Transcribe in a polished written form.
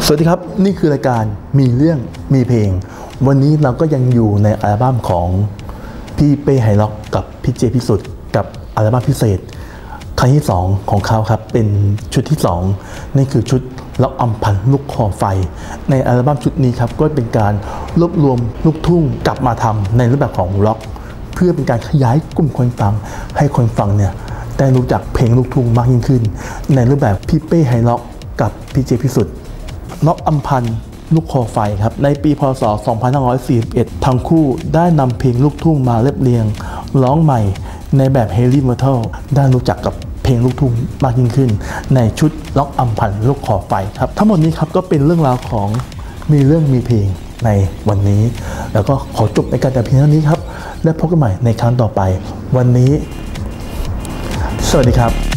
สวัสดีครับนี่คือรายการมีเรื่องมีเพลงวันนี้เราก็ยังอยู่ในอัลบั้มของพี่เป้ไฮล็อกกับพี่เจพิสุทธิ์กับอัลบั้มพิเศษครั้งที่2ของเขาครับเป็นชุดที่2นี่คือชุดล็อกอัมพันธ์ลูกคอไฟในอัลบั้มชุดนี้ครับก็เป็นการรวบรวมลูกทุ่งกลับมาทำในรูปแบบของล็อกเพื่อเป็นการขยายกลุ่มคนฟังให้คนฟังเนี่ยได้รู้จักเพลงลูกทุ่งมากยิ่งขึ้นในรูปแบบพี่เป้ไฮล็อกกับพี่เจพิสุทธิ์ล็อกอัมพันธ์ลูกคอไฟครับในปีพ.ศ. 2541 ทั้งคู่ได้นำเพลงลูกทุ่งมาเรียบเรียงร้องใหม่ในแบบเฮฟวี่เมทัลได้รู้จักกับเพลงลูกทุ่งมากยิ่งขึ้นในชุดล็อกอัมพันธ์ลูกคอไฟครับทั้งหมดนี้ครับก็เป็นเรื่องราวของมีเรื่องมีเพลงในวันนี้แล้วก็ขอจบในการแต่เพียงเท่านี้ครับและพบกันใหม่ในครั้งต่อไปวันนี้สวัสดีครับ